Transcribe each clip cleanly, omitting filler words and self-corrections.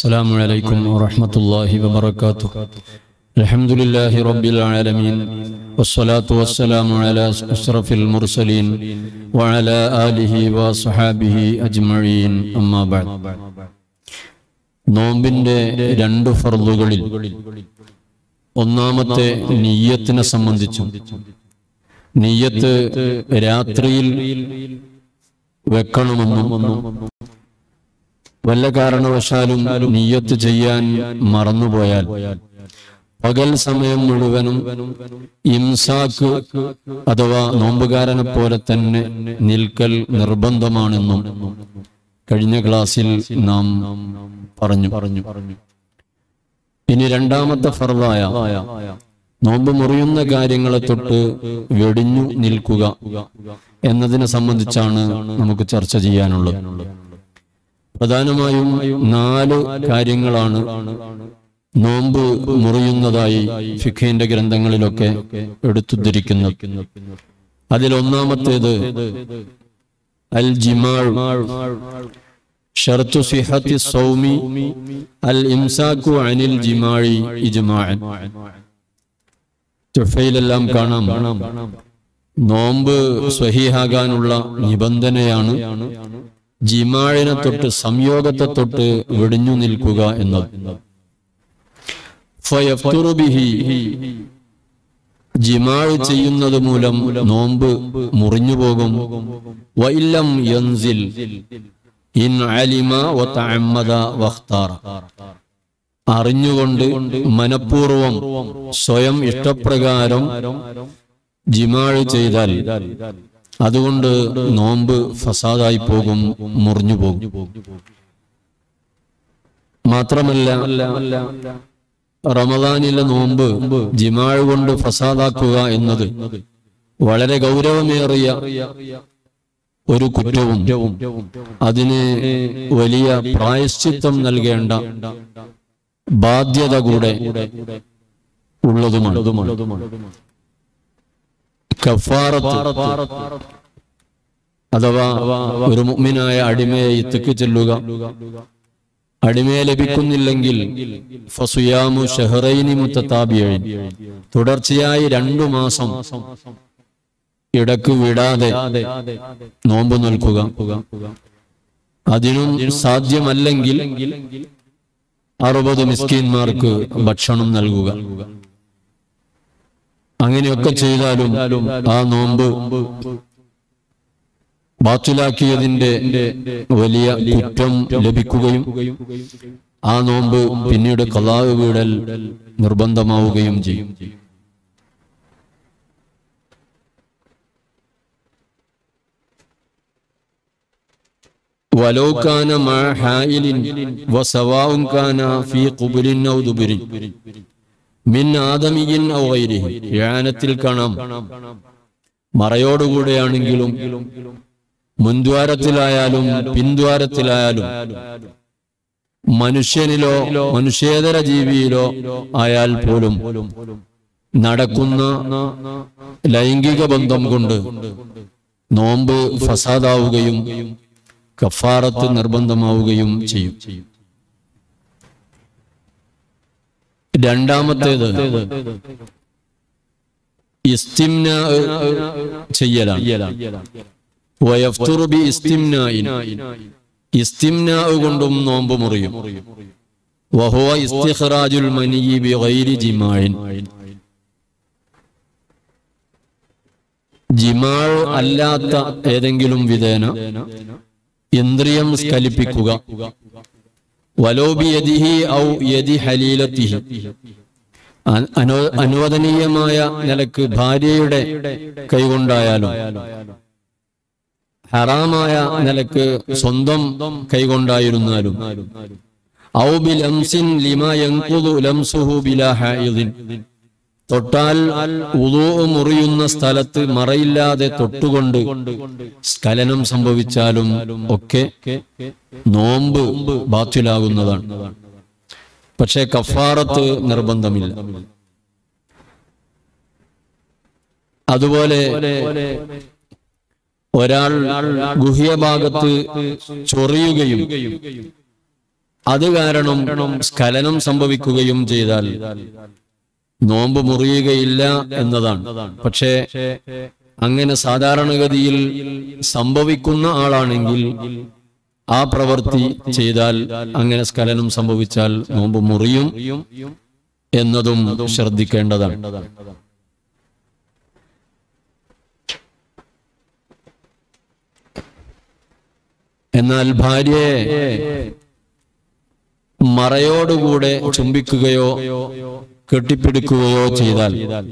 السلام عليكم ورحمة الله وبركاته. الحمد لله رب العالمين والصلاة والسلام على أشرف المرسلين وعلى آله وصحابه أجمعين أما بعد. നോമ്പിന്റെ രണ്ട് ഫർളുകളിൽ ഒന്നാമത്തെ നിയ്യത്തിനെ സംബന്ധിച്ചും നിയ്യത്ത് രാത്രിയിൽ വെക്കണമെന്നും വല്ല കാരണവശാലും നിയ്യത്ത് ചെയ്യാൻ മറന്നുപോയാൽ പകൽ സമയം മുഴുവനും ഇംസാക്ക് അഥവാ നോമ്പുകാരനെ പോലെ തന്നെ നിൽക്കൽ നിർബന്ധമാണെന്നും കഴിഞ്ഞ ക്ലാസ്സിൽ നാം പറഞ്ഞു. ഇനി രണ്ടാമത്തെ ഫർളായ നോമ്പ് മുറിയുന്ന കാര്യങ്ങളെ തൊട്ട് വെടിഞ്ഞു നിൽക്കുക എന്നതിനെ സംബന്ധിച്ചാണ് നമുക്ക് ചർച്ച ചെയ്യാനുള്ളത്. പ്രധാനമായും 4 കാര്യങ്ങളാണ് നോമ്പ് മുറിയുന്നതായി ഫിഖിന്റെ ഗ്രന്ഥങ്ങളിലൊക്കെ എടുത്തുദ്ധരിക്കുന്നത്. അതിലൊന്നാമത്തേത് അൽ ജിമാഉ ഷർതു സിഹത്തി സൗമി അൽ ഇംസാകു അനിൽ ജിമാഇ ഇജ്മാഅൻ. തുഫയിലെല്ലാം കാണാം, നോമ്പ് സ്വഹീഹാകാനുള്ള നിബന്ധനയാണ് ജിമാഇനെ തൊട്ട്, സംയോഗത്തെ തൊട്ട് വെടിഞ്ഞു നിൽക്കുക എന്നത്. ഫയഫ്തുറു ബിഹി, ജിമാഅ് ചെയ്യുന്നത് മൂലം നോമ്പ് മുറിഞ്ഞു പോകും. വഇല്ലം യൻസിൽ ഇൻ അലിമ വതഅമ്മദ വഖ്താറ, അറിഞ്ഞുകൊണ്ട് മനഃപൂർവം സ്വയം ഇഷ്ടപ്രകാരം ജിമാഅ് ചെയ്താൽ അതുകൊണ്ട് നോമ്പ് ഫസാദായി പോകും, മുറിഞ്ഞു പോകും. മാത്രമല്ല, റമദാനിലെ നോമ്പ് ജിമാഅ് കൊണ്ട് ഫസാദാക്കുക എന്നത് വളരെ ഗൗരവമേറിയ ഒരു കുറ്റവും അതിന് വലിയ പ്രായശ്ചിത്തം നൽകേണ്ട ബാധ്യത കൂടെ ഉള്ളതുമാണ്. കഫാറത്ത് അഥവാ ഒരു മുഅ്മിനായ അടിമയെ ഇത്തക്ക് ചെല്ലുക, അടിമയെ ലഭിക്കുന്നില്ലെങ്കിൽ ഫസുയാമു ഷഹറൈനി മുത്തതാബിയൈൻ, തുടർച്ചയായി 2 മാസം ഇടക്ക് വിടാതെ നോമ്പ് നിൽക്കുക. അതിനും സാധ്യമല്ലെങ്കിൽ 60 മിസ്കീന്മാർക്ക് ഭക്ഷണം നൽകുക. അങ്ങനെയൊക്കെ ചെയ്താലും ആ നോമ്പ് ബാത്തിലാക്കിയതിന്റെ വലിയ കുറ്റം ലഭിക്കുകയും ആ നോമ്പ് പിന്നീട് ഖളാ വീടൽ നിർബന്ധമാവുകയും ചെയ്യും. വലൗ കാന മാ ഹായിലിൻ വസവാഉൻ കാന ഫീ ഖുബുലിൻ ഔ ദുബുരിൻ മിൻ ആദമിയിൻ ഔ ഗൈരിഹി. യാനത്തിൽ കാണാം, മറയോടുകൂടെയാണെങ്കിലും മുൻദ്വാരത്തിലായാലും പിൻദ്വാരത്തിലായാലും മനുഷ്യനിലോ മനുഷ്യേതര ജീവിയിലോ ആയാൽ പോലും നടക്കുന്ന ലൈംഗിക ബന്ധം കൊണ്ട് നോമ്പ് ഫസാദാവുകയും കഫാറത്ത് നിർബന്ധമാവുകയും ചെയ്യും. രണ്ടാമത്തേത് ഇസ്തിംനാ ചെയ്യലാണ്. വയഫ്തുറു ബി ഇസ്തിംനാഇൻ, ഇസ്തിംനാ കൊണ്ടും നോമ്പ് മുറിയും. വഹുവ ഇസ്തിഖ്റാജുൽ മനിയ്യി ബിഗൈരി ജിമാഇൻ, ജിമാഅ് അല്ലാത്ത ഏതെങ്കിലും വിധേന ഇന്ദ്രിയം സ്ഖലിപ്പിക്കുക. വലോ ബിയദിഹി ഔ യദി ഹലീലത്തിഹി, അനുവദനീയമായ നിലക്ക് ഭാര്യയുടെ കൈകൊണ്ടായാലും ഹറാമായ നിലക്ക് സ്വന്തം കൈകൊണ്ടായിരുന്നാലും ഔ ബിൽ അംസിൻ ലിമാ യൻഖുദു ലംസുഹു ബിലാ ഹൈദിൻ, തൊട്ടാൽ വുളൂ മുറിയുന്ന സ്ഥലത്ത് മറയില്ലാതെ തൊട്ടുകൊണ്ട് സ്ഖലനം സംഭവിച്ചാലും ഒക്കെ നോമ്പ് ബാത്തിലാകുന്നതാണ്. പക്ഷേ കഫാറത്ത് നിർബന്ധമില്ല. അതുപോലെ ഒരാൾ ഗുഹ്യഭാഗത്ത് ചൊറിയുകയും അത് കാരണം സ്ഖലനം സംഭവിക്കുകയും ചെയ്താൽ നോമ്പ് മുറിയുകയില്ല എന്നതാണ്. പക്ഷേ അങ്ങനെ സാധാരണഗതിയിൽ സംഭവിക്കുന്ന ആളാണെങ്കിൽ ആ പ്രവൃത്തി ചെയ്താൽ, അങ്ങനെ സ്ഖലനം സംഭവിച്ചാൽ നോമ്പ് മുറിയും എന്നതും ശ്രദ്ധിക്കേണ്ടതാണ്. എന്നാൽ ഭാര്യയെ മറയോടുകൂടെ ചുംബിക്കുകയോ കെട്ടിപ്പിടിക്കുകയോ ചെയ്താൽ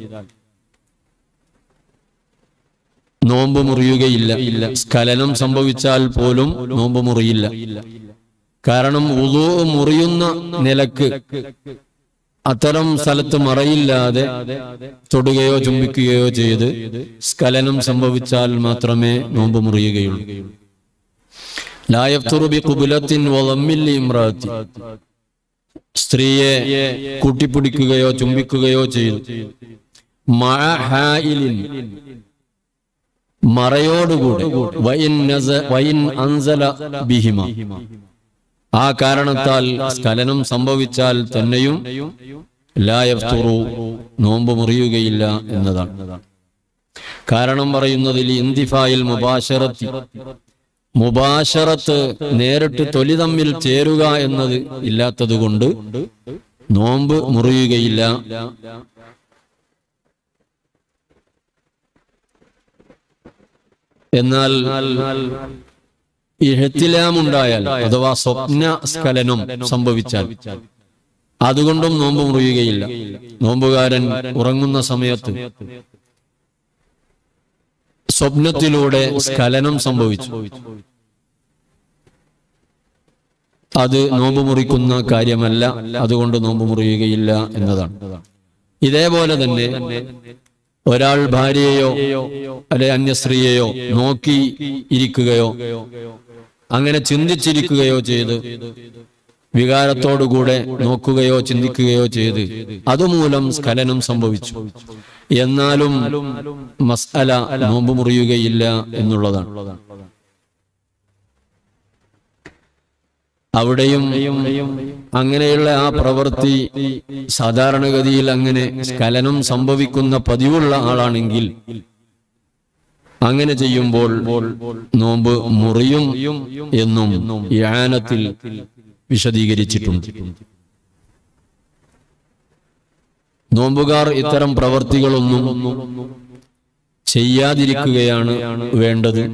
നോമ്പ് മുറിയുകയില്ല. സ്ഖലനം സംഭവിച്ചാൽ പോലും നോമ്പ് മുറിയില്ല. കാരണം വുളൂ മുറിയുന്ന നിലക്ക് അത്തരം സ്ഥലത്ത് മറയില്ലാതെ തൊടുകയോ ചുംബിക്കുകയോ ചെയ്ത് സ്ഖലനം സംഭവിച്ചാൽ മാത്രമേ നോമ്പ് മുറിയുകയുള്ളൂ. ലാ യഫ്തുറു ബിഖുബലത്തിൻ വളമ്മിൽ ഇംറാത്തി, സ്ത്രീയെ കൂട്ടിപ്പിടിക്കുകയോ ചുംബിക്കുകയോ ചെയ്തു മഅ ഹായിലിൻ, മറയോടുകൂടെ, വഇൻ അൻസല ബിഹിമ, ആ കാരണത്താൽ സ്ഖലനം സംഭവിച്ചാൽ തന്നെയും ലാ യഫ്തുറു, നോമ്പ് മുറിയുകയില്ല എന്നതാണ്. കാരണം പറയുന്നതിൽ ഇന്തിഫായിൽ മുബാശറത്തി, മുബാശറത്ത് നേരിട്ട് തൊലി തമ്മിൽ ചേരുക എന്നത് ഇല്ലാത്തതുകൊണ്ട് നോമ്പ് മുറിയുകയില്ല. എന്നാൽ ഇഹ്തിലാമുണ്ടായാൽ അഥവാ സ്വപ്ന സ്ഖലനം സംഭവിച്ചാൽ അതുകൊണ്ടും നോമ്പ് മുറിയുകയില്ല. നോമ്പുകാരൻ ഉറങ്ങുന്ന സമയത്ത് സ്വപ്നത്തിലൂടെ സ്ഖലനം സംഭവിച്ചു, അത് നോമ്പ് മുറിക്കുന്ന കാര്യമല്ല, അതുകൊണ്ട് നോമ്പ് മുറിയുകയില്ല എന്നതാണ്. ഇതേപോലെ തന്നെ ഒരാൾ ഭാര്യയെയോ അല്ലെ അന്യ സ്ത്രീയെയോ നോക്കി ഇരിക്കുകയോ അങ്ങനെ ചിന്തിച്ചിരിക്കുകയോ ചെയ്ത്, വികാരത്തോടുകൂടെ നോക്കുകയോ ചിന്തിക്കുകയോ ചെയ്ത് അതുമൂലം സ്ഖലനം സംഭവിച്ചു, എന്നാലും മസ്അല നോമ്പ് മുറിയുകയില്ല എന്നുള്ളതാണ്. അവിടെയും അങ്ങനെയുള്ള ആ പ്രവൃത്തി സാധാരണഗതിയിൽ അങ്ങനെ സ്ഖലനം സംഭവിക്കുന്ന പതിവുള്ള ആളാണെങ്കിൽ അങ്ങനെ ചെയ്യുമ്പോൾ നോമ്പ് മുറിയും എന്നും ഇആനത്തിൽ വിശദീകരിച്ചിട്ടുണ്ട്. നോമ്പുകാർ ഇത്തരം പ്രവൃത്തികളൊന്നും ചെയ്യാതിരിക്കുകയാണ് വേണ്ടത്.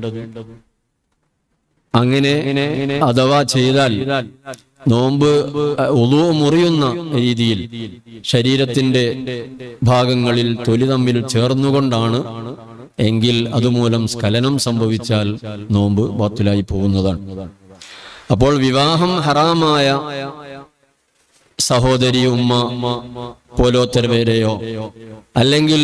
അങ്ങനെ അഥവാ ചെയ്താൽ നോമ്പ് വുളൂ മുറിയുന്ന രീതിയിൽ ശരീരത്തിന്റെ ഭാഗങ്ങളിൽ തൊലി തമ്മിൽ ചേർന്നുകൊണ്ടാണ് എങ്കിൽ അതുമൂലം സ്ഖലനം സംഭവിച്ചാൽ നോമ്പ് ബാത്തിലായി പോകുന്നതാണ്. അപ്പോൾ വിവാഹം ഹറാമായ സഹോദരി, ഉമ്മ പോലോത്തരവരെയോ അല്ലെങ്കിൽ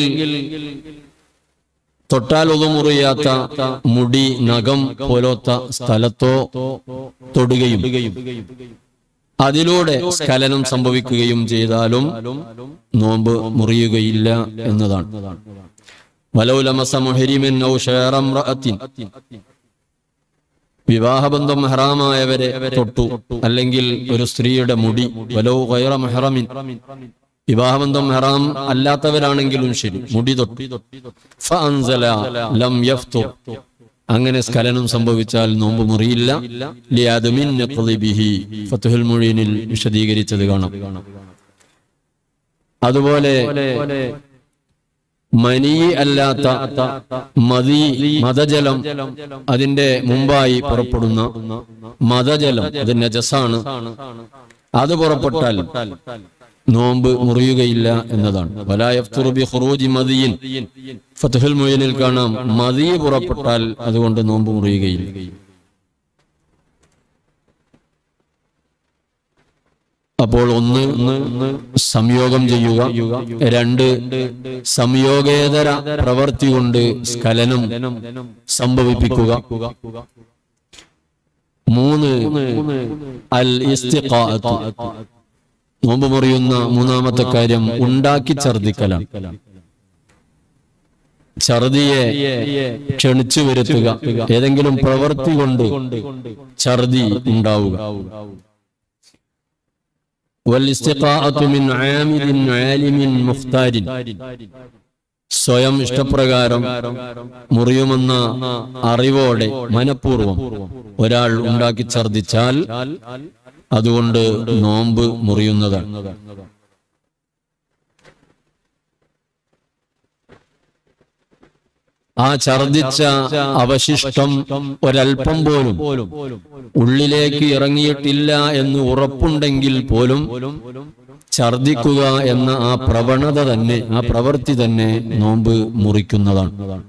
തൊട്ടാൽ ഒതുമുറിയാത്ത മുടി, നഖം പോലത്തെ സ്ഥലത്തോ തൊടുകയും അതിലൂടെ സ്ഖലനം സംഭവിക്കുകയും ചെയ്താലും നോമ്പ് മുറിയുകയില്ല എന്നതാണ്. വലൗ ലമസ മുഹരിമൻ ഔ ശഅറ ഇംറഅത്തിൻ, വിവാഹബന്ധം ഹറാമായവരെ തൊട്ടു അല്ലെങ്കിൽ ഒരു സ്ത്രീയുടെ മുടി, വലൗ ഗൈറ മുഹറമിൻ, വിവാഹബന്ധം ഹറാം അല്ലാത്തവരാണെങ്കിലും ശരി, മുടി തൊട്ടു, ഫഅൻസല ലം യഫ്തുർ, അങ്ങനെ സ്ഖലനം സംഭവിച്ചാൽ നോമ്പ് മുറിയില്ല. ലിഅദമിൻ നഖ്ദിബിഹി, ഫത്ഹുൽ മുഈനിൽ വിശദീകരിച്ചത് കാണാം. അതുപോലെ മനി അല്ലാത്ത മദി, മദജലം, അതിന്റെ മുമ്പായി പുറപ്പെടുന്ന മദജലം, അത് നജസാണ്, അത് പുറപ്പെട്ടാൽ നോമ്പ് മുറിയുകയില്ല എന്നതാണ്. വലാ യഫ്തുറു ബി ഖുറൂജി മദിയിൻ, ഫത്ഹുൽ മുഈനിൽ കാണാം, മദി പുറപ്പെട്ടാൽ അതുകൊണ്ട് നോമ്പ് മുറിയുകയില്ല. അപ്പോൾ ഒന്ന് സംയോഗം ചെയ്യുക, രണ്ട് സംയോഗേതര പ്രവൃത്തി കൊണ്ട് സ്ഖലനം സംഭവിപ്പിക്കുക, മൂന്ന് അൽ ഇസ്തിഖാഅത്ത്, നോമ്പ് മുറിയുന്ന മൂന്നാമത്തെ കാര്യം ഉണ്ടാക്കി ഛർദിക്കലാണ്. ഛർദിയെ ക്ഷണിച്ചു വരുത്തുക, ഏതെങ്കിലും പ്രവൃത്തി കൊണ്ട് ഛർദി ഉണ്ടാവുക. വൽഇസ്തിഖാഅതു മിൻ ആമിദിൻ ആലിമിൻ മുഖ്താരിൻ, സ്വയം ഇഷ്ടപ്രകാരം മുറിയുമെന്ന അറിവോടെ മനഃപൂർവം ഒരാൾ ഉണ്ടാക്കി ഛർദിച്ചാൽ അതുകൊണ്ട് നോമ്പ് മുറിയുന്നതാണ്. ആ ഛർദിച്ച അവശിഷ്ടം ഒരൽപ്പം പോലും ഉള്ളിലേക്ക് ഇറങ്ങിയിട്ടില്ല എന്ന് ഉറപ്പുണ്ടെങ്കിൽ പോലും ഛർദിക്കുക എന്ന ആ പ്രവണത തന്നെ, ആ പ്രവൃത്തി തന്നെ നോമ്പ് മുറിക്കുന്നതാണ്.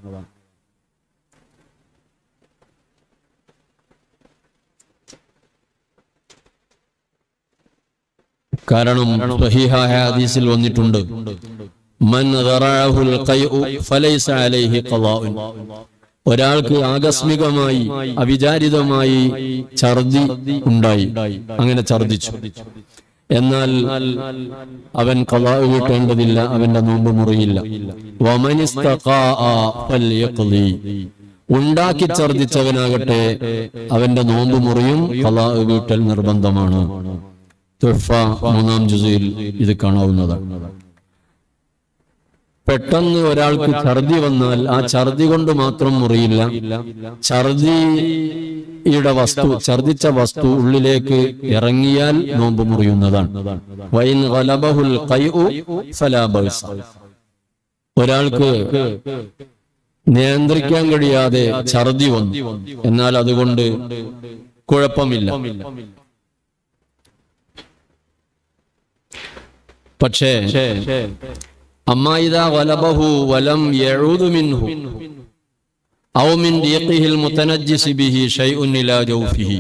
കാരണം സ്വഹീഹായ ഹദീസിൽ വന്നിട്ടുണ്ട്, മൻ ദറഅഹുൽ ഖൈഉ ഫലൈസ അലൈഹി ഖളാഉൻ, ഒരാൾക്ക് ആകസ്മികമായി അവിചാരിതമായി ഛർദി ഉണ്ടായി, അങ്ങനെ ഛർദിച്ചു, എന്നാൽ അവൻ ഖളാ വീട്ടേണ്ടതില്ല, അവന്റെ നോമ്പ് മുറിയില്ല. വമനിസ്തഖാഅ ഫൽയഖ്ളി, ഉണ്ടാക്കി ഛർദിച്ചവനാകട്ടെ അവന്റെ നോമ്പ് മുറിയും, ഖളാ വീട്ടൽ നിർബന്ധമാണ്. തുഹ്ഫ 3-ാം ജുസിൽ ഇത് കാണാവുന്നതാണ്. പെട്ടെന്ന് ഒരാൾക്ക് ഛർദി വന്നാൽ ആ ഛർദി കൊണ്ട് മാത്രം മുറിയില്ല, ഛർദിയുടെ വസ്തു, ഛർദിച്ച വസ്തു ഉള്ളിലേക്ക് ഇറങ്ങിയാൽ നോമ്പ് മുറിയുന്നതാണ്. വൈൻ ഗലബഹുൽ ഖൈഉ ഫലാ ബഅസ, ഒരാൾക്ക് നിയന്ത്രിക്കാൻ കഴിയാതെ ഛർദി വന്നു, എന്നാൽ അതുകൊണ്ട് കുഴപ്പമില്ല. പക്ഷേ അമ്മാ ഇദാ ഗലബഹു വലം യഊദു മിൻഹു ഔ മിൻ ദീഖിഹിൽ മുതനജ്ജിസ് ബിഹി ശൈഉൻ ഇലാ ജൗഫിഹി,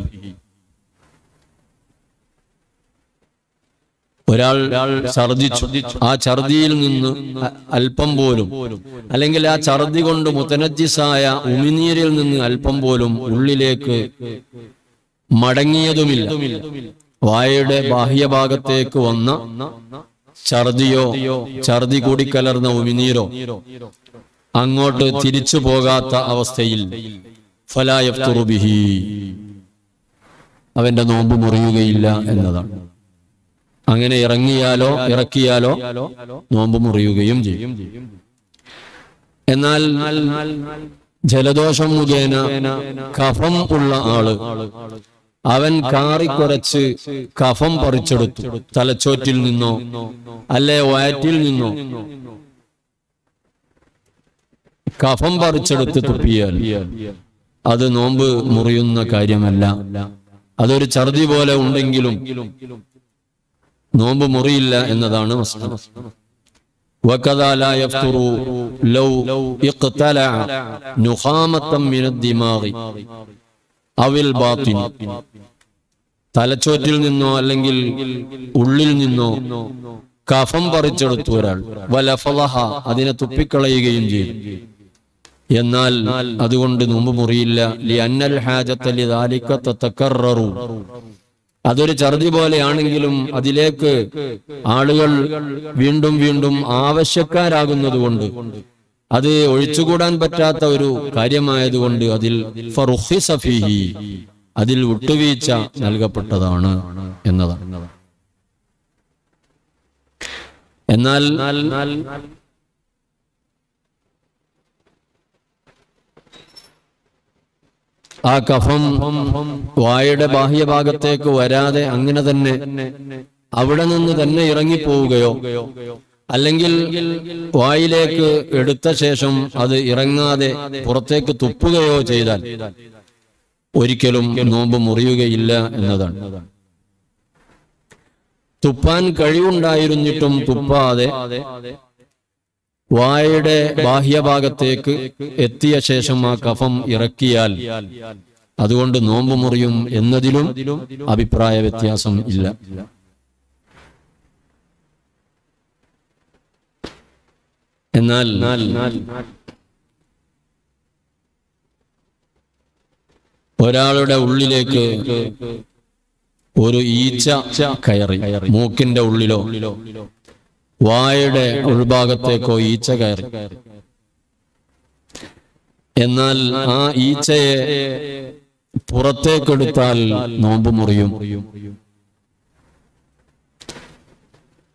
ഒരാൾ ഛർദിച്ചു, ആ ഛർദിയിൽ നിന്ന് അല്പം പോലും, അല്ലെങ്കിൽ ആ ഛർദി കൊണ്ട് മുതനജ്ജിസായ ഉമിനീരിൽ നിന്ന് അല്പം പോലും ഉള്ളിലേക്ക് മടങ്ങിയതുമില്ല, വായയുടെ ബാഹ്യഭാഗത്തേക്ക് വന്ന ഛർദിയോ ഛർദി കൂടിക്കലർന്ന ഉമിനീരോ അങ്ങോട്ട് തിരിച്ചു പോകാത്ത അവസ്ഥയിൽ ഫലാ യഫ്തുറു ബിഹി, അവന്റെ നോമ്പ് മുറിയുകയില്ല എന്നതാണ്. അങ്ങനെ ഇറക്കിയാലോ നോമ്പ് മുറിയുകയും ചെയ്യും. എന്നാൽ ജലദോഷം മുഖേന കഫം ഉള്ള ആള്, അവൻ കാറിക്കുറച്ച് കഫം പറിച്ചെടുത്തു, തലച്ചോറ്റിൽ നിന്നോ അല്ലെ വയറ്റിൽ നിന്നോ കഫം പറിച്ചെടുത്ത് തുപ്പിയാൽ അത് നോമ്പ് മുറിയുന്ന കാര്യമല്ല. അതൊരു ഛർദി പോലെ ഉണ്ടെങ്കിലും നോമ്പ് മുറിയില്ല എന്നതാണ് വസ്തുത. വകദാ ലാ യഫ്തുറു ലൗ ഇഖ്തലഅ നുഖാമത്തൻ മിനദ് ദിമാഗി അവിൽ ബാത്തിൻ, തലച്ചോറ്റിൽ നിന്നോ അല്ലെങ്കിൽ ഉള്ളിൽ നിന്നോ കഫം പറിച്ചെടുത്തു ഒരാൾ, വലഫളഹ, അതിനെ തുപ്പിക്കളയുകയും ചെയ്യും, എന്നാൽ അതുകൊണ്ട് നോമ്പ് മുറിയില്ല. ലിഅന്നൽ ഹാജത ലിദാലിക തതകററു, അതൊരു ഛർദി പോലെയാണെങ്കിലും അതിലേക്ക് ആളുകൾ വീണ്ടും വീണ്ടും ആവശ്യക്കാരാകുന്നതുകൊണ്ട്, അത് ഒഴിച്ചുകൂടാൻ പറ്റാത്ത ഒരു കാര്യമായതുകൊണ്ട് അതിൽ ഫറുഖിസ ഫീഹി, അതിൽ വിട്ടുവീഴ്ച നൽകപ്പെട്ടതാണ് എന്നതാണ്. എന്നാൽ ആ കഫം വായുടെ ബാഹ്യഭാഗത്തേക്ക് വരാതെ അങ്ങനെ തന്നെ അവിടെ നിന്ന് തന്നെ ഇറങ്ങിപ്പോവുകയോ അല്ലെങ്കിൽ വായിലേക്ക് എടുത്ത ശേഷം അത് ഇറങ്ങാതെ പുറത്തേക്ക് തുപ്പുകയോ ചെയ്താൽ ഒരിക്കലും നോമ്പ് മുറിയുകയില്ല എന്നതാണ്. തുപ്പാൻ കഴിവുണ്ടായിരുന്നിട്ടും തുപ്പാതെ വായുടെ ബാഹ്യഭാഗത്തേക്ക് എത്തിയ ശേഷം ആ കഫം ഇറക്കിയാൽ അതുകൊണ്ട് നോമ്പ് മുറിയും എന്നതിലും അഭിപ്രായ വ്യത്യാസം ഇല്ല. എന്നാൽ ഒരാളുടെ ഉള്ളിലേക്ക് ഒരു ഈച്ച കയറി, മൂക്കിന്റെ ഉള്ളിലോ വായുടെ ഉൾഭാഗത്തേക്കോ ഈച്ച കയറി, എന്നാൽ ആ ഈച്ചയെ പുറത്തേക്കെടുത്താൽ നോമ്പ് മുറിയും.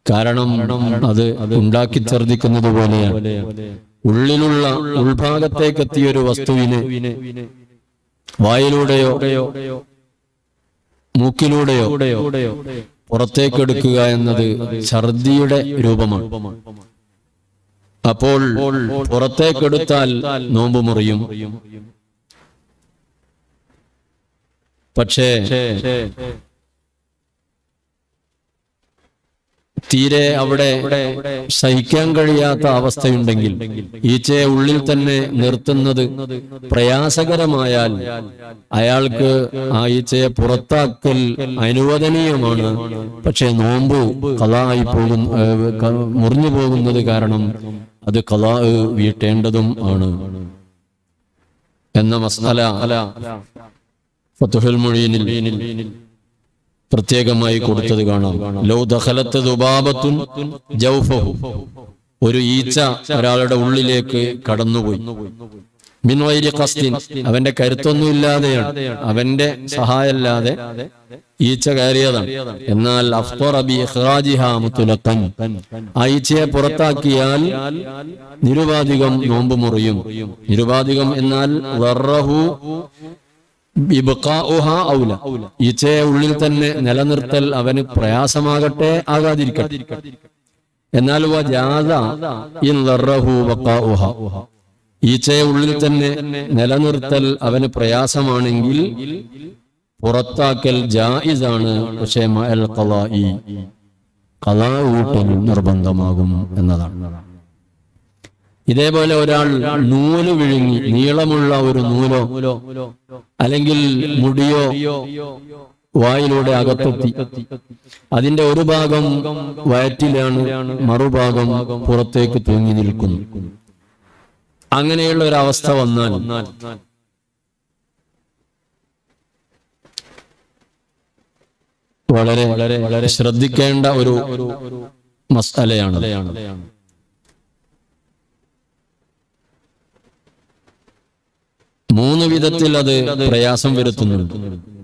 കാരണം അത് ഉണ്ടാക്കി ഛർദിക്കുന്നത് പോലെയാണ്. ഉള്ളിലുള്ള ഉൾഭാഗത്തേക്കെത്തിയൊരു വസ്തുവിനെ വായിലൂടെയോ മൂക്കിലൂടെയോ പുറത്തേക്കെടുക്കുക എന്നത് ഛർദിയുടെ രൂപമാണ്. അപ്പോൾ പുറത്തേക്കെടുത്താൽ നോമ്പ് മുറിയും. പക്ഷേ തീരെ അവിടെ സഹിക്കാൻ കഴിയാത്ത അവസ്ഥയുണ്ടെങ്കിൽ, ഈച്ചയെ ഉള്ളിൽ തന്നെ നിർത്തുന്നത് പ്രയാസകരമായാൽ അയാൾക്ക് ആ ഈച്ചയെ പുറത്താക്കൽ അനുവദനീയമാണ്. പക്ഷെ നോമ്പ് ഖളായി മുറിഞ്ഞു പോകുന്നത് കാരണം അത് ഖളാ വീട്ടേണ്ടതും ആണ് എന്ന മസ്അല ഫത്ഹുൽ മുഈനിൽ പ്രത്യേകമായി കൊടുത്തത് കാണാം. ലൗ ദഖലത്ത് ദുബാബത്തുൻ ജൗഫഹു, ഒരു ഈച്ച ഒരാളുടെ ഉള്ളിലേക്ക് കടന്നുപോയി, മിൻ ഗൈരി ഖസ്ദിൻ, അവന്റെ കരുത്തൊന്നുമില്ലാതെയാണ്, അവന്റെ സഹായമല്ലാതെ ഈച്ച കയറിയതാണ്. എന്നാൽ അഫ്തറ ബി ഇഖ്റാജിഹാ മുത്ലഖൻ, ആ ഈച്ചയെ പുറത്താക്കിയാൽ നിരുപാധികം നോമ്പ് മുറിയും. നിരുപാധികം എന്നാൽ വറഹു ഈച്ചയെ ഉള്ളിൽ തന്നെ നിലനിർത്തൽ അവന് പ്രയാസമാകട്ടെ ആകാതിരിക്കട്ടെ. എന്നാൽ ഈച്ചയെ ഉള്ളിൽ തന്നെ നിലനിർത്തൽ അവന് പ്രയാസമാണെങ്കിൽ പുറത്താക്കൽ ജായിസാണ്. പക്ഷേ മഅൽ ഖളാഇ, ഖളാ വീട്ടൽ നിർബന്ധമാകും എന്നതാണ്. ഇതേപോലെ ഒരാൾ നൂല് വിഴുങ്ങി, നീളമുള്ള ഒരു നൂലോ അല്ലെങ്കിൽ മുടിയോ വായിലൂടെ അകത്തെത്തി, അതിന്റെ ഒരു ഭാഗം വയറ്റിലാണ്, മറുഭാഗം പുറത്തേക്ക് തൂങ്ങി നിൽക്കുന്നു. അങ്ങനെയുള്ള ഒരവസ്ഥ വന്നാൽ വളരെ വളരെ ശ്രദ്ധിക്കേണ്ട ഒരു മസ്അലയാണ്. മൂന്ന് വിധത്തിൽ അത് പ്രയാസം വരുത്തുന്നുണ്ട്.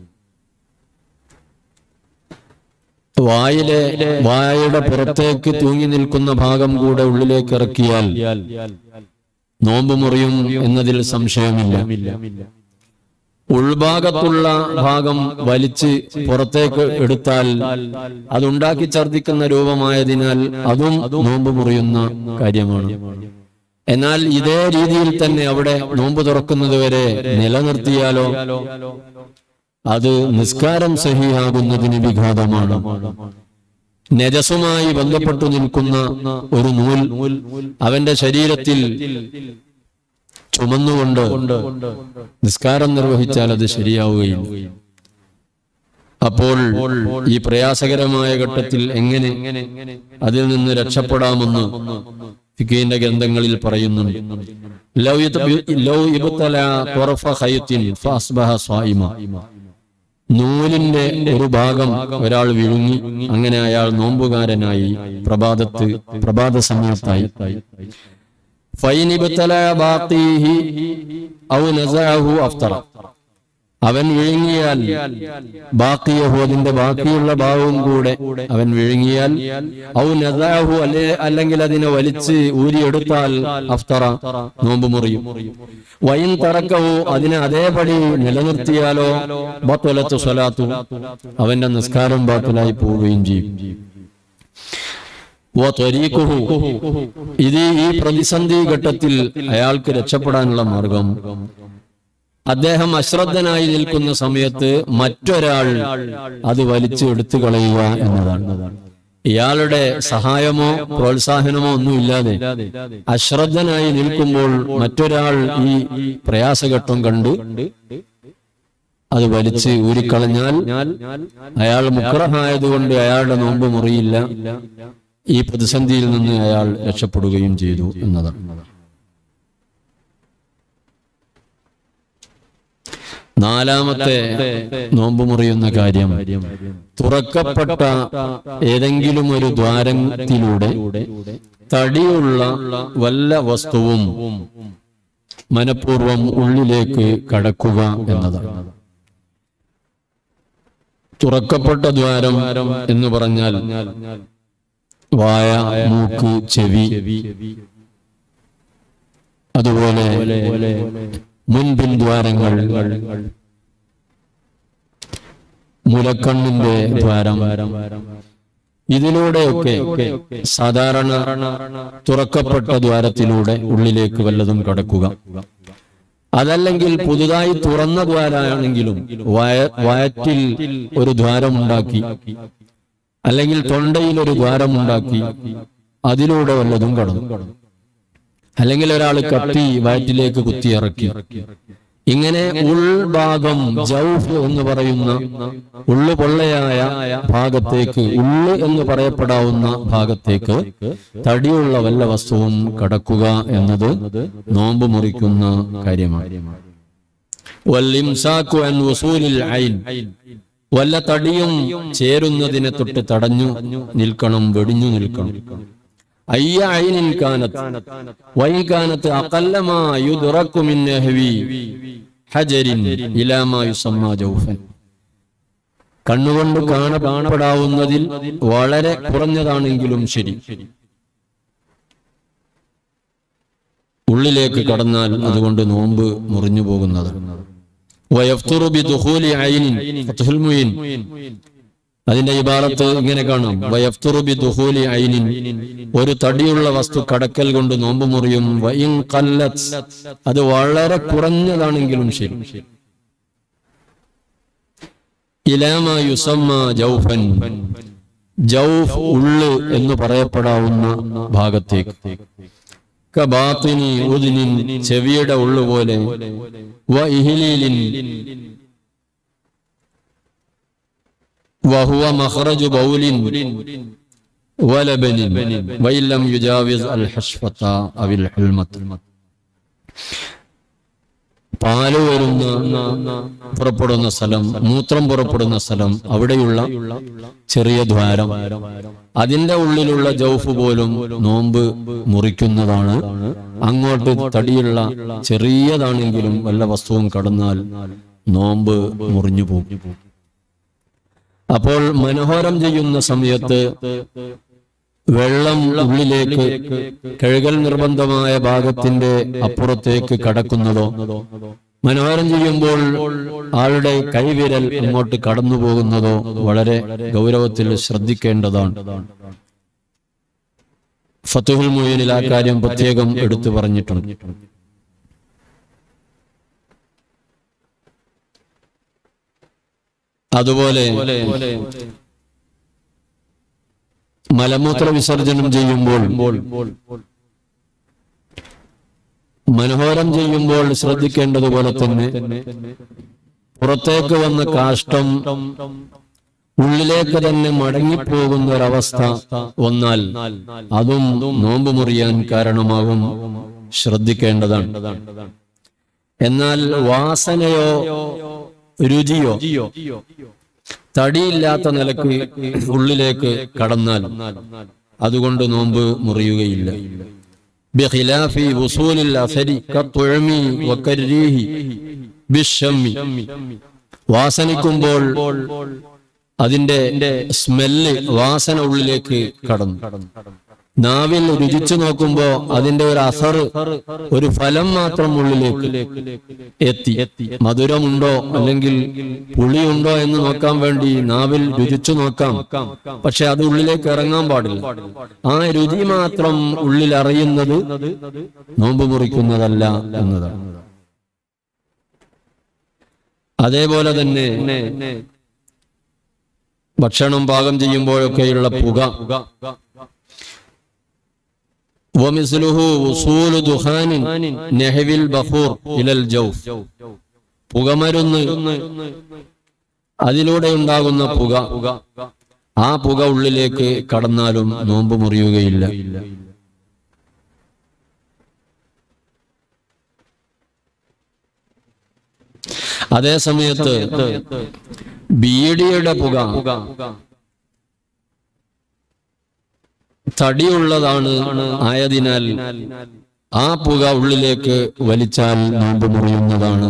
വായയുടെ പുറത്തേക്ക് തൂങ്ങി നിൽക്കുന്ന ഭാഗം കൂടെ ഉള്ളിലേക്ക് ഇറക്കിയാൽ നോമ്പ് മുറിയും എന്നതിൽ സംശയമില്ല. ഉൾഭാഗത്തുള്ള ഭാഗം വലിച്ച് പുറത്തേക്ക് എടുത്താൽ അതുണ്ടാക്കി ഛർദിക്കുന്ന രൂപമായതിനാൽ അതും നോമ്പ് മുറിയുന്ന കാര്യമാണ്. എന്നാൽ ഇതേ രീതിയിൽ തന്നെ അവിടെ നോമ്പ് തുറക്കുന്നത് വരെ നിലനിർത്തിയാലോ അത് നിസ്കാരം സഹിയാകുന്നതിന് വിഘാതമാണ്. നജസുമായി ബന്ധപ്പെട്ടു നിൽക്കുന്ന ഒരു നൂൽ അവന്റെ ശരീരത്തിൽ ചുമന്നുകൊണ്ട് നിസ്കാരം നിർവഹിച്ചാൽ അത് ശരിയാവുകയില്ല. അപ്പോൾ ഈ പ്രയാസകരമായ ഘട്ടത്തിൽ എങ്ങനെ അതിൽ നിന്ന് രക്ഷപ്പെടാമെന്ന് ഫിഖിന്റെ ഗ്രന്ഥങ്ങളിൽ പറയുന്നുണ്ട്. നൂലിന്റെ ഒരു ഭാഗം ഒരാൾ വിഴുങ്ങി, അങ്ങനെ അയാൾ നോമ്പുകാരനായി പ്രഭാത സമയത്തായി. അവൻ വിഴുങ്ങിയാൽ ബാക്കിയഹു, അതിന്റെ ബാക്കിയുള്ള ഭാവവും കൂടെ അവൻ വിഴുങ്ങിയാൽ, ഔ നദഅഹു, അല്ലെങ്കിൽ അതിനെ വലിച്ച് ഊരിയെടുത്താൽ അഫ്തറ, നോമ്പ് മുറിയും. വൈൻ തറക്കഹു, അതിനെ അതേപടി നിലനിർത്തിയാലോ ബത്വലത്തു സ്വലാത്തു, അവന്റെ നിസ്കാരം ബാത്തിലായി പോവുകയും ചെയ്യും. ഇത് ഈ പ്രതിസന്ധി ഘട്ടത്തിൽ അയാൾക്ക് രക്ഷപ്പെടാനുള്ള മാർഗം, അദ്ദേഹം അശ്രദ്ധനായി നിൽക്കുന്ന സമയത്ത് മറ്റൊരാൾ അത് വലിച്ചു എടുത്തു കളയുക എന്നതാണ്. ഇയാളുടെ സഹായമോ പ്രോത്സാഹനമോ ഒന്നുമില്ലാതെ അശ്രദ്ധനായി നിൽക്കുമ്പോൾ മറ്റൊരാൾ ഈ പ്രയാസഘട്ടം കണ്ട് അത് വലിച്ച് ഊരിക്കളഞ്ഞാൽ അയാൾ മുക്റഹായതുകൊണ്ട് അയാളുടെ നോമ്പ് മുറിയില്ല. ഈ പ്രതിസന്ധിയിൽ നിന്ന് അയാൾ രക്ഷപ്പെടുകയും ചെയ്തു എന്നതാണ്. നാലാമത്തെ നോമ്പ് മുറിയുന്ന കാര്യം, തുറക്കപ്പെട്ട ഏതെങ്കിലും ഒരു ദ്വാരത്തിലൂടെ തടിയുള്ള വല്ല വസ്തുവും മനഃപൂർവം ഉള്ളിലേക്ക് കടക്കുക എന്നതാണ്. തുറക്കപ്പെട്ട ദ്വാരം എന്ന് പറഞ്ഞാൽ വായ, മൂക്ക്, ചെവി, അതുപോലെ മുൻപിൻ ദ്വാരങ്ങൾ, മുലക്കണ്ണിന്റെ ദ്വാരം, ഇതിലൂടെയൊക്കെ സാധാരണ തുറക്കപ്പെട്ട ദ്വാരത്തിലൂടെ ഉള്ളിലേക്ക് വല്ലതും കടക്കുക. അതല്ലെങ്കിൽ പുതുതായി തുറന്ന ദ്വാരമാണെങ്കിലും വയറ്റിൽ ഒരു ദ്വാരമുണ്ടാക്കി, അല്ലെങ്കിൽ തൊണ്ടയിൽ ഒരു ദ്വാരമുണ്ടാക്കി അതിലൂടെ വല്ലതും കടന്നു. അല്ലെങ്കിൽ ഒരാൾ കത്തി വയറ്റിലേക്ക് കുത്തിയിറക്കി. ഇങ്ങനെ ഉൾഭാഗം, ജൗഫ് എന്ന് പറയുന്ന ഉള്ളു പൊള്ളയായ ഭാഗത്തേക്ക്, ഉള്ളു എന്ന് പറയപ്പെടാവുന്ന ഭാഗത്തേക്ക് തടിയുള്ള വല്ല വസ്തുവും കടക്കുക എന്നത് നോമ്പ് മുറിക്കുന്ന കാര്യമാണ്. വല്ലിംസാഖു അൻ വസൂലിൽ ഐൻ, വല്ല തടിയും ചേരുന്നതിനെ തൊട്ട് തടഞ്ഞു നിൽക്കണം, വെടിഞ്ഞു നിൽക്കണം. അയ്യ ഐനിൻ കാനത്ത് വൈൻ കാനത്ത് അഖല്ലമാ യുദ്റകു മിൻ നഹ്വി ഹജരിൻ ഇലാ മാ യുസമ്മാ ജൗഫൻ, കണ്ണുകൊണ്ട് കാണപ്പെടാവുന്നതിൽ വളരെ കുറഞ്ഞതാണെങ്കിലും ശരി, ഉള്ളിലേക്ക് കടന്നാൽ അതുകൊണ്ട് നോമ്പ് മുറിഞ്ഞു പോകുന്നതാണ്. വയഫ്തുറു ബിദുഖൂലി ഐനിൻ, ഫത്ഹുൽ മുയിൻ അതിന്റെ ഇബാറത്ത് ഇങ്ങനെ കാണാം. വയഫ്തുറു ബിദുഖൂലി ഐനിൻ, ഒരു തടിയുള്ള വസ്തു കടക്കൽ കൊണ്ട് നോമ്പ് മുറിയും. വഇൻ ഖല്ലത്, അത് വളരെ കുറഞ്ഞതാണെങ്കിലും ശരി. ഇലാ മാ യുസമ്മാ ജൗഫൻ, ജൗഫ് ഉള്ള് എന്ന് പറയപ്പെടാവുന്ന ഭാഗത്തേക്ക്. കബാത്തിനി ഉദ്നിൻ, ചെവിയുടെ ഉള്ളു പോലെ. വഇഹ്ലീലിൻ വഹുവ മഖ്റജു ബൗലിൻ വലബനിൻ വഇല്ലം യുജാവിസ് അൽ ഹഷ്ഫത അവിൽ ഹുൽമത, പാല് പുറപ്പെടുന്ന സ്ഥലം, മൂത്രം പുറപ്പെടുന്ന സ്ഥലം, അവിടെയുള്ള ചെറിയ ദ്വാരം, അതിന്റെ ഉള്ളിലുള്ള ജൗഫ് പോലും നോമ്പ് മുറിക്കുന്നതാണ്. അങ്ങോട്ട് തടിയുള്ള ചെറിയതാണെങ്കിലും വല്ല വസ്തുവും കടന്നാൽ നോമ്പ് മുറിഞ്ഞു പോകും. അപ്പോൾ മനോഹരം ചെയ്യുന്ന സമയത്ത് വെള്ളം ഉള്ളിലേക്ക് കഴുകൽ നിർബന്ധമായ ഭാഗത്തിന്റെ അപ്പുറത്തേക്ക് കടക്കുന്നതോ, മനോഹരം ചെയ്യുമ്പോൾ ആളുടെ കൈവിരൽ അങ്ങോട്ട് കടന്നു പോകുന്നതോ വളരെ ഗൗരവത്തിൽ ശ്രദ്ധിക്കേണ്ടതാണ്. ഫത്ഹുൽ മുഈനിൽ ആ കാര്യം പ്രത്യേകം എടുത്തു പറഞ്ഞിട്ടുണ്ട്. അതുപോലെ മലമൂത്ര വിസർജനം ചെയ്യുമ്പോൾ, മനോഹരം ചെയ്യുമ്പോൾ ശ്രദ്ധിക്കേണ്ടതുപോലെ തന്നെ പുറത്തേക്ക് വന്ന കാഷ്ടം ഉള്ളിലേക്ക് തന്നെ മടങ്ങിപ്പോകുന്ന ഒരവസ്ഥ വന്നാൽ അതും നോമ്പ് മുറിയാൻ കാരണമാകും, ശ്രദ്ധിക്കേണ്ടതാണ്. എന്നാൽ വാസനയോ രുചിയോ തടിയില്ലാത്ത നിലക്ക് ഉള്ളിലേക്ക് കടന്നാൽ അതുകൊണ്ട് നോമ്പ് മുറിയുകയില്ല. ബിഖിലാഫി വുസൂലിൽ അസരി കത്തുഅമി വകർരീഹി ബിശ്ശമ്മി, വാസനിക്കുമ്പോൾ അതിന്റെ സ്മെല്ല്, വാസന ഉള്ളിലേക്ക് കടന്നു. നാവിൽ രുചിച്ചു നോക്കുമ്പോ അതിന്റെ ഒരു അസർ, ഒരു ഫലം മാത്രം ഉള്ളിലേക്ക് എത്തി. മധുരമുണ്ടോ അല്ലെങ്കിൽ പുളിയുണ്ടോ എന്ന് നോക്കാൻ വേണ്ടി നാവിൽ രുചിച്ചു നോക്കാം, പക്ഷെ അത് ഉള്ളിലേക്ക് ഇറങ്ങാൻ പാടില്ല. ആ രുചി മാത്രം ഉള്ളിൽ അറിയുന്നത് നോമ്പ് മുറിക്കുന്നതല്ല എന്നതാണ്. അതേപോലെ തന്നെ ഭക്ഷണം പാകം ചെയ്യുമ്പോഴൊക്കെയുള്ള പുക, വമിസ്ലുഹു വസൂലു ദുഖാനിൻ നഹ്വിൽ ബഖൂർ ഇലൽ ജൗഫ്, പുകമരുന്ന്, അതിലൂടെ ഉണ്ടാകുന്ന പുക, ആ പുക ഉള്ളിലേക്ക് കടന്നാലും നോമ്പ് മുറിയുകയില്ല. അതേ സമയത്ത് ബീഡിയുടെ പുക തടിയുള്ളതാണ് ആയതിനാൽ ആ പുക ഉള്ളിലേക്ക് വലിച്ചാൽ നോമ്പ് മുറിയുന്നതാണ്.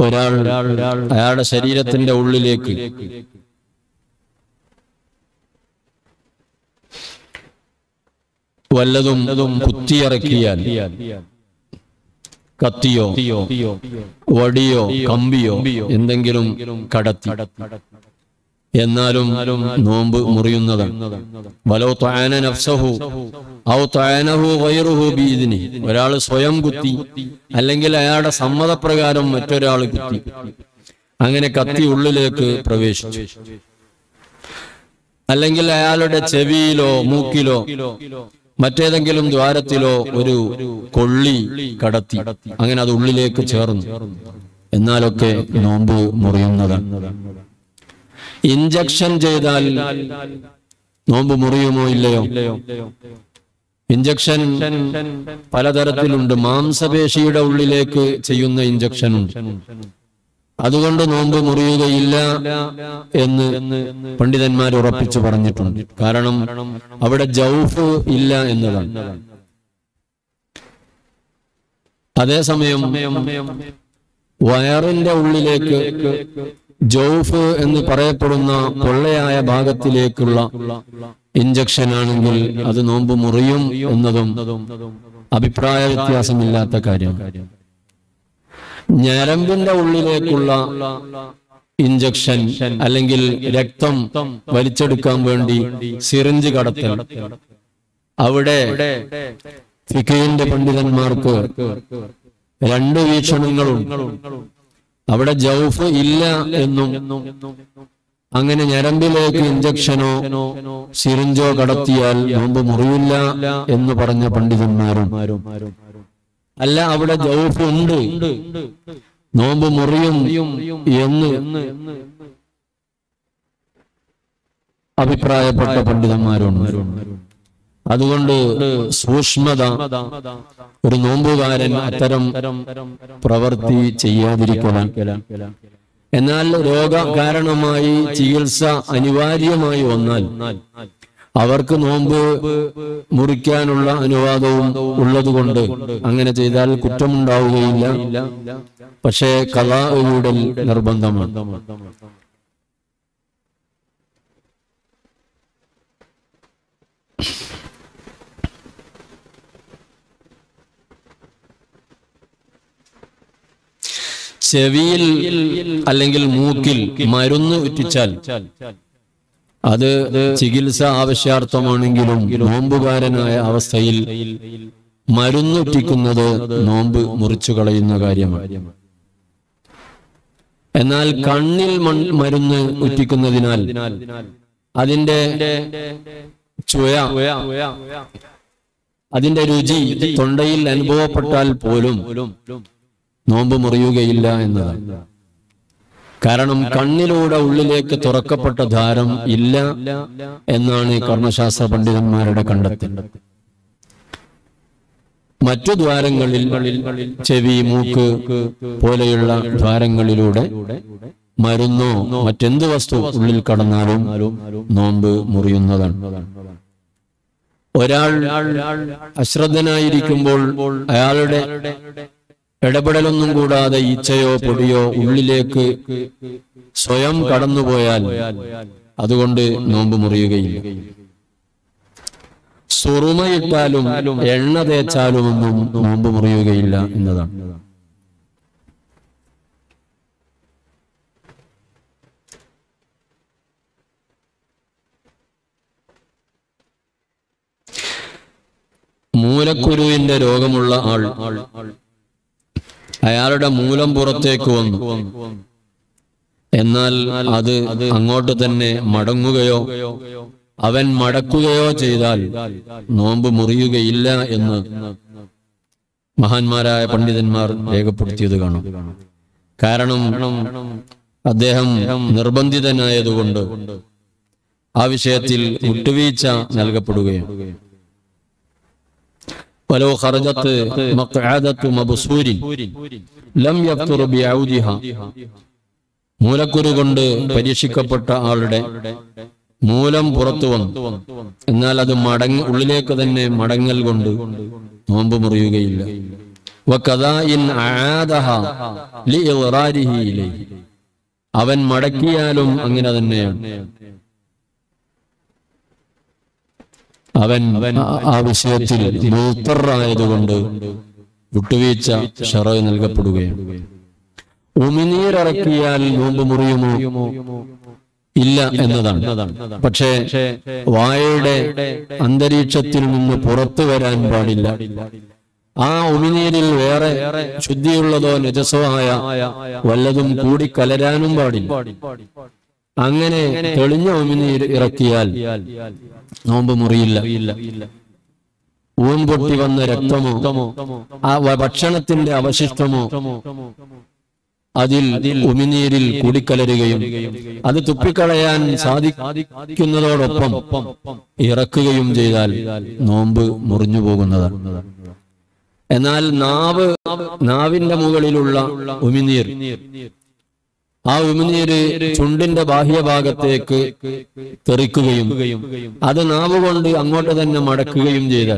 ഒരാൾ അയാളുടെ ശരീരത്തിന്റെ ഉള്ളിലേക്ക് വല്ലതും കുത്തിയിറക്കിയാൽ, കത്തിയോ വടിയോ കമ്പിയോ എന്തെങ്കിലും കടത്തി, എന്നാലും നോമ്പ് മുറിയുന്നതാണ്. വലൗ തഅന നഫ്സഹു ഔ തഅനഹു ഗൈറുഹു ബിഇദ്നി, ഒരാൾ സ്വയം കുത്തി അല്ലെങ്കിൽ അയാളുടെ സമ്മതപ്രകാരം മറ്റൊരാൾ കുത്തി, അങ്ങനെ കത്തി ഉള്ളിലേക്ക് പ്രവേശിച്ചു, അല്ലെങ്കിൽ അയാളുടെ ചെവിയിലോ മൂക്കിലോ മറ്റേതെങ്കിലും ദ്വാരത്തിലോ ഒരു കൊള്ളി കടത്തി, അങ്ങനെ അത് ഉള്ളിലേക്ക് ചേർന്നു, എന്നാലൊക്കെ നോമ്പ് മുറിയുന്നതാണ്. ഇഞ്ചക്ഷൻ ചെയ്താൽ നോമ്പ് മുറിയുമോ ഇല്ലയോ? ഇഞ്ചക്ഷൻ പലതരത്തിലുണ്ട്. മാംസപേശിയുടെ ഉള്ളിലേക്ക് ചെയ്യുന്ന ഇഞ്ചക്ഷൻ ഉണ്ട്. അതുകൊണ്ട് നോമ്പ് മുറിയുകയില്ല എന്ന് പണ്ഡിതന്മാർ ഉറപ്പിച്ചു പറഞ്ഞിട്ടുണ്ട്. കാരണം അവിടെ ജൗഫ് ഇല്ല എന്നതാണ്. അതേസമയം വയറിന്റെ ഉള്ളിലേക്ക് ജൗഫ് എന്ന് പറയപ്പെടുന്ന പൊള്ളയായ ഭാഗത്തിലേക്കുള്ള ഇഞ്ചക്ഷൻ ആണെങ്കിൽ അത് നോമ്പ് മുറിയും എന്നതും അഭിപ്രായ വ്യത്യാസമില്ലാത്ത കാര്യമാണ്. ഞരമ്പിന്റെ ഉള്ളിലേക്കുള്ള ഇഞ്ചക്ഷൻ അല്ലെങ്കിൽ രക്തം വലിച്ചെടുക്കാൻ വേണ്ടി സിറിഞ്ച് കടത്തൽ, അവിടെ ഫിഖിന്റെ പണ്ഡിതന്മാർക്ക് രണ്ട് വീക്ഷണങ്ങളുണ്ട്. അവിടെ ജൗഫ് ഇല്ല എന്നും അങ്ങനെ ഞരമ്പിലേക്ക് ഇഞ്ചക്ഷനോ സിറിഞ്ചോ കടത്തിയാൽ നോമ്പ് മുറിയില്ല എന്ന് പറഞ്ഞ പണ്ഡിതന്മാരും, അല്ല അവിടെ ജൗഫ് ഉണ്ട് നോമ്പ് മുറിയും എന്ന് അഭിപ്രായപ്പെട്ട പണ്ഡിതന്മാരുണ്ട്. അതുകൊണ്ട് സൂക്ഷ്മത ഒരു നോമ്പുകാരൻ അത്തരം പ്രവൃത്തി ചെയ്യാതിരിക്കണം. എന്നാൽ രോഗകാരണമായി ചികിത്സ അനിവാര്യമായി വന്നാൽ അവർക്ക് നോമ്പ് മുറിക്കാനുള്ള അനുവാദവും ഉള്ളതുകൊണ്ട് അങ്ങനെ ചെയ്താൽ കുറ്റമുണ്ടാവുകയില്ല. പക്ഷേ ഖളാ വീടൽ നിർബന്ധമാണ്. ചെവിയിൽ അല്ലെങ്കിൽ മൂക്കിൽ മരുന്ന് ഉറ്റിച്ചാൽ അത് ചികിത്സ ആവശ്യാർത്ഥമാണെങ്കിലും നോമ്പുകാരനായ അവസ്ഥയിൽ മരുന്നുറ്റിക്കുന്നത് നോമ്പ് മുറിച്ചു കളയുന്ന കാര്യമാണ്. എന്നാൽ കണ്ണിൽ മരുന്ന് ഉറ്റിക്കുന്നതിനാൽ അതിന്റെ ചുയ, അതിന്റെ രുചി തൊണ്ടയിൽ അനുഭവപ്പെട്ടാൽ പോലും നോമ്പ് മുറിയുകയില്ല എന്നതാണ്. കാരണം കണ്ണിലൂടെ ഉള്ളിലേക്ക് തുറക്കപ്പെട്ട ദ്വാരം ഇല്ല എന്നാണ് കർമ്മശാസ്ത്ര പണ്ഡിതന്മാരുടെ കണ്ടെത്തൽ. മറ്റു ദ്വാരങ്ങളിൽ ചെവി, മൂക്ക് പോലെയുള്ള ദ്വാരങ്ങളിലൂടെ മരുന്നോ മറ്റെന്ത് വസ്തു ഉള്ളിൽ കടന്നാലും നോമ്പ് മുറിയുന്നതാണ്. ഒരാൾ അശ്രദ്ധനായിരിക്കുമ്പോൾ അയാളുടെ ഇടപെടലൊന്നും കൂടാതെ ഈച്ചയോ പൊടിയോ ഉള്ളിലേക്ക് സ്വയം കടന്നുപോയാൽ അതുകൊണ്ട് നോമ്പ് മുറിയുകയില്ല. സുറുമയിട്ടാലും എണ്ണ തേച്ചാലുമൊന്നും നോമ്പ് മുറിയുകയില്ല എന്നതാണ്. മൂലക്കുരുവിന്റെ രോഗമുള്ള ആൾ അയാളുടെ മൂലം പുറത്തേക്ക് വന്നു, എന്നാൽ അത് അങ്ങോട്ട് തന്നെ മടങ്ങുകയോ അവൻ മടക്കുകയോ ചെയ്താൽ നോമ്പ് മുറിയുകയില്ല എന്ന് മഹാന്മാരായ പണ്ഡിതന്മാർ രേഖപ്പെടുത്തിയത് കാണാം. കാരണം അദ്ദേഹം നിർബന്ധിതനായതുകൊണ്ട് ആ വിഷയത്തിൽ വിട്ടുവീഴ്ച നൽകപ്പെടുകയാണ്. ولو خرجت مقعدة مبصور لم يفطر بعودها, മൂലക്കുരു കൊണ്ട് പരീക്ഷിക്കപ്പെട്ട ആളുടെ മൂലം പുറത്തു വന്നു, എന്നാൽ അത് ഉള്ളിലേക്ക് തന്നെ മടങ്ങൽ കൊണ്ട് നോമ്പ് മുറിയുകയില്ല. വകദാഇൻ അആദഹ ലിഇളറാരിഹി ഇലൈഹി. അവൻ മടക്കിയാലും അങ്ങനെ തന്നെയാണ്. അവൻ ആ വിഷയത്തിൽ മുത്തറായതുകൊണ്ട് വിട്ടുവീഴ്ച ശറഅ് നൽകപ്പെടുകയാണ്. ഉമിനീരിറക്കിയാൽ നോമ്പ് മുറിയുമോ? ഇല്ല എന്നതാണ്. പക്ഷേ വായയുടെ അന്തരീക്ഷത്തിൽ നിന്ന് പുറത്തു വരാൻ പാടില്ല. ആ ഉമിനീരിൽ വേറെ ശുദ്ധിയുള്ളതോ നജസോ ആയ വല്ലതും കൂടി കലരാനും പാടില്ല. അങ്ങനെ തെളിഞ്ഞ ഉമിനീര് ഇറക്കിയാൽ നോമ്പ് മുറിയില്ല. ഊൻപൊട്ടി വന്ന രക്തമോ ആ ഭക്ഷണത്തിന്റെ അവശിഷ്ടമോ അതിൽ ഉമിനീരിൽ കൂടിക്കലരുകയും അത് തുപ്പിക്കളയാൻ സാധിക്കുന്നതോടൊപ്പം ഇറക്കുകയും ചെയ്താൽ നോമ്പ് മുറിഞ്ഞു പോകുന്നതാണ്. എന്നാൽ നാവിന്റെ മുകളിലുള്ള ഉമിനീർ, ആ ഉമിനീര് ചുണ്ടിന്റെ ബാഹ്യഭാഗത്തേക്ക് തെറിക്കുകയും അത് നാവ് കൊണ്ട് അങ്ങോട്ട് തന്നെ മടക്കുകയും ചെയ്താൽ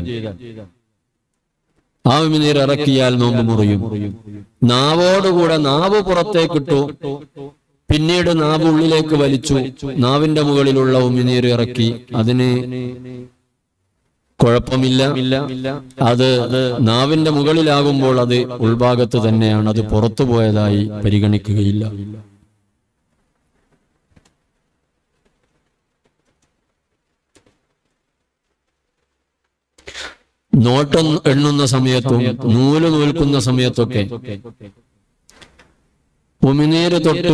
ആ ഉമിനീർ ഇറക്കിയാൽ നോമ്പ് മുറിയും. നാവോടുകൂടെ നാവ് പുറത്തേക്കിട്ടു, പിന്നീട് നാവ് ഉള്ളിലേക്ക് വലിച്ചു, നാവിന്റെ മുകളിലുള്ള ഉമിനീർ ഇറക്കി, അതിന് കുഴപ്പമില്ല. അത് നാവിന്റെ മുകളിലാകുമ്പോൾ അത് ഉൾഭാഗത്ത് തന്നെയാണ്, അത് പുറത്തു പോയതായി പരിഗണിക്കുകയില്ല. നോട്ട് എണ്ണുന്ന സമയത്തും നൂല് നൂൽക്കുന്ന സമയത്തൊക്കെ ഉമിനീര് തൊട്ട്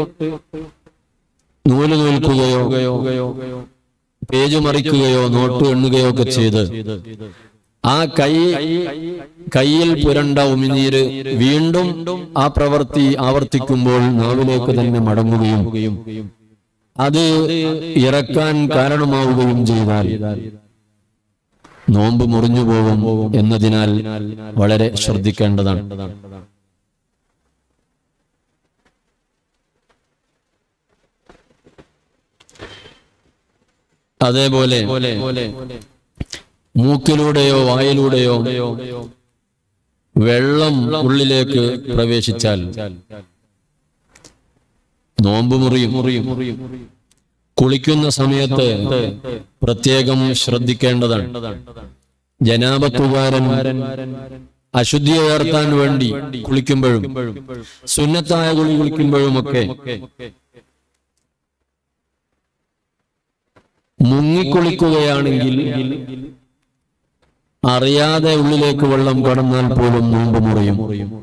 നൂല് നൂൽക്കുകയോ പേജ് മറിക്കുകയോ നോട്ട് എണ്ണുകയോ ഒക്കെ ചെയ്ത് ആ കൈയിൽ പുരണ്ട ഉമിനീര് വീണ്ടും ആ പ്രവൃത്തി ആവർത്തിക്കുമ്പോൾ നാവിലേക്ക് തന്നെ മടങ്ങുകയും അത് ഇറക്കാൻ കാരണമാവുകയും ചെയ്താൽ നോമ്പ് മുറിഞ്ഞു പോകും എന്നതിനാൽ വളരെ ശ്രദ്ധിക്കേണ്ടതാണ്. അതേപോലെ മൂക്കിലൂടെയോ വായിലൂടെയോ വെള്ളം ഉള്ളിലേക്ക് പ്രവേശിച്ചാൽ നോമ്പ് മുറിയും. കുളിക്കുന്ന സമയത്ത് പ്രത്യേകം ശ്രദ്ധിക്കേണ്ടതാണ്. ജനാബത്തുകാരൻ അശുദ്ധി ഉയർത്താൻ വേണ്ടി കുളിക്കുമ്പോഴും സുന്നത്തായ കുളി കുളിക്കുമ്പോഴുമൊക്കെ മുങ്ങിക്കുളിക്കുകയാണെങ്കിൽ അറിയാതെ ഉള്ളിലേക്ക് വെള്ളം കടന്നാൽ പോലും നോമ്പ് മുറിയും.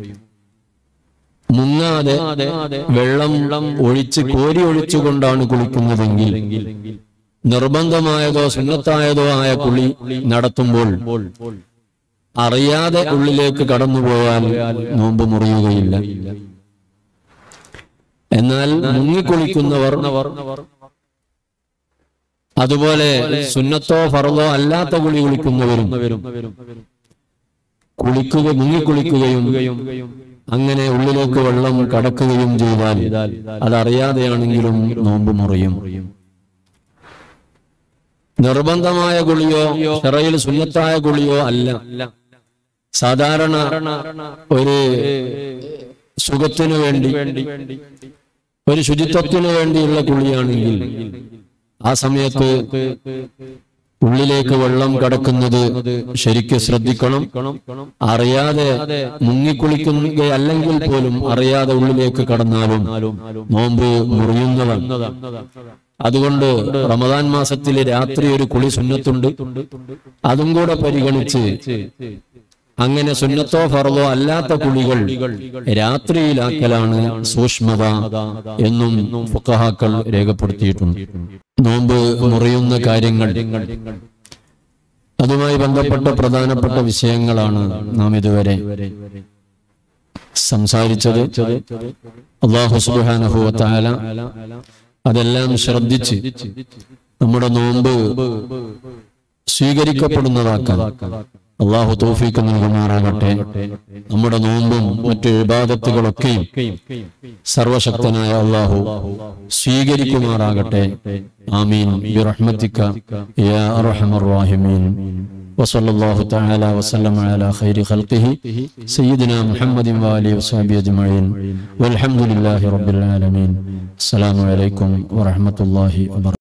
മുങ്ങാതെ വെള്ളം കോരി ഒഴിച്ചുകൊണ്ടാണ് കുളിക്കുന്നതെങ്കിൽ നിർബന്ധമായതോ സുന്നത്തായതോ ആയ കുളി നടത്തുമ്പോൾ അറിയാതെ ഉള്ളിലേക്ക് കടന്നുപോയാൽ നോമ്പ് മുറിയുകയില്ല. എന്നാൽ മുങ്ങിക്കുളിക്കുന്നവർ, അതുപോലെ സുന്നത്തോ ഫർളോ അല്ലാത്ത കുളി കുളിക്കുന്നവരും മുങ്ങിക്കുളിക്കുകയും അങ്ങനെ ഉള്ളിലേക്ക് വെള്ളം കടക്കുകയും ചെയ്താൽ അതറിയാതെയാണെങ്കിലും നോമ്പ് മുറിയും. നിർബന്ധമായ കുളിയോ ശറയിൽ സുന്നത്തായ കുളിയോ അല്ല, സാധാരണ ഒരു സുഖത്തിനു വേണ്ടി, ഒരു ശുചിത്വത്തിനു വേണ്ടിയുള്ള കുളിയാണെങ്കിൽ ആ സമയത്ത് ഉള്ളിലേക്ക് വെള്ളം കടക്കുന്നത് ശരിക്ക് ശ്രദ്ധിക്കണം. അറിയാതെ മുങ്ങിക്കുളിക്കുകയല്ലെങ്കിൽ പോലും അറിയാതെ ഉള്ളിലേക്ക് കടന്നാലും നോമ്പ് മുറിയുന്നതാണ്. അതുകൊണ്ട് റമദാൻ മാസത്തിലെ രാത്രി ഒരു കുളി സുന്നത്തുണ്ട്, അതും കൂടെ പരിഗണിച്ച് അങ്ങനെ സുന്നത്തോ ഫർളോ അല്ലാത്ത കുളികൾ രാത്രിയിലാക്കലാണ് സൂക്ഷ്മത എന്നും ഫുഖഹാക്കൾ രേഖപ്പെടുത്തിയിട്ടുണ്ട്. നോമ്പ് മുറിയുന്ന കാര്യങ്ങൾ, അതുമായി ബന്ധപ്പെട്ട പ്രധാനപ്പെട്ട വിഷയങ്ങളാണ് നാം ഇതുവരെ സംസാരിച്ചത്. അല്ലാഹു സുബ്ഹാനഹു വ തആല അതെല്ലാം ശ്രദ്ധിച്ച് നമ്മുടെ നോമ്പ് സ്വീകരിക്കപ്പെടുന്നതാക്കാൻ അല്ലാഹു തൗഫീഖ് നൽകുമാറാകട്ടെ. നമ്മുടെ നോമ്പും മറ്റു ഇബാദത്തുകളൊക്കെയും സർവശക്തനായ അല്ലാഹു സ്വീകരിക്കുമാറാകട്ടെ. ആമീൻ ബിറഹ്മതിക യാ അർഹമർ റഹീമീൻ. وصلى الله تعالى وسلم على خير خلقه سيدنا محمد وآله وصحبه أجمعين والحمد لله رب العالمين. السلام عليكم ورحمة الله وبركاته.